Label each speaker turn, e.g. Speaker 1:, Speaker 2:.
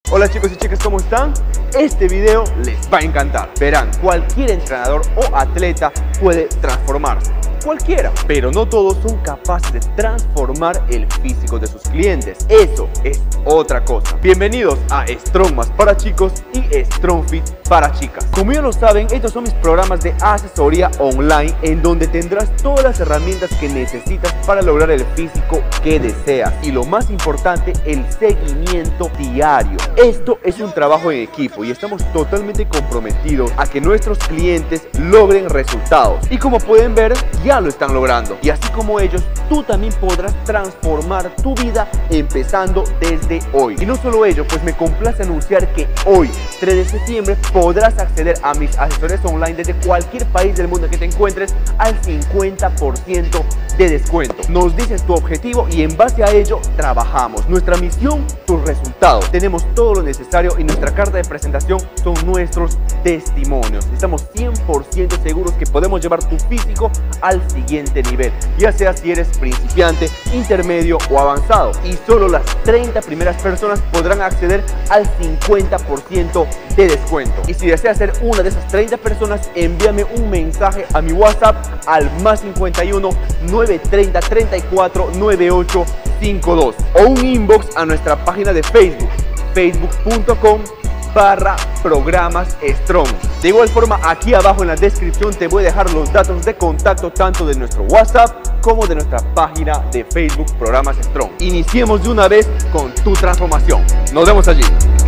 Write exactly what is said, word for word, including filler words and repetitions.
Speaker 1: Hola chicos y chicas, ¿cómo están? Este video les va a encantar. Verán, cualquier entrenador o atleta puede transformarse. Cualquiera, pero no todos son capaces de transformar el físico de sus clientes. Eso es otra cosa. Bienvenidos a Strongmas para chicos y StrongFit para chicas. Como ya lo saben, estos son mis programas de asesoría online en donde tendrás todas las herramientas que necesitas para lograr el físico que deseas. Y lo más importante, el seguimiento diario. Esto es un trabajo en equipo y estamos totalmente comprometidos a que nuestros clientes logren resultados. Y como pueden ver, ya lo están logrando. Y así como ellos, tú también podrás transformar tu vida empezando desde hoy. Y no solo ello, pues me complace anunciar que hoy, tres de septiembre, podrás acceder a mis asesorías online desde cualquier país del mundo que te encuentres al cincuenta por ciento de descuento. Nos dices tu objetivo y en base a ello trabajamos. Nuestra misión, tus resultados. Tenemos todo lo necesario y nuestra carta de presentación son nuestros testimonios. Estamos cien por ciento seguros que podemos llevar tu físico al siguiente nivel, ya sea si eres principiante, intermedio o avanzado. Y solo las treinta primeras personas podrán acceder al cincuenta por ciento de descuento. Y si deseas ser una de esas treinta personas, envíame un mensaje a mi WhatsApp al más cincuenta y uno, nueve treinta, treinta y cuatro, noventa y ocho cincuenta y dos o un inbox a nuestra página de Facebook, facebook punto com barra programas strong. De igual forma, aquí abajo en la descripción te voy a dejar los datos de contacto tanto de nuestro WhatsApp como de nuestra página de Facebook Programas Strong. Iniciemos de una vez con tu transformación. Nos vemos allí.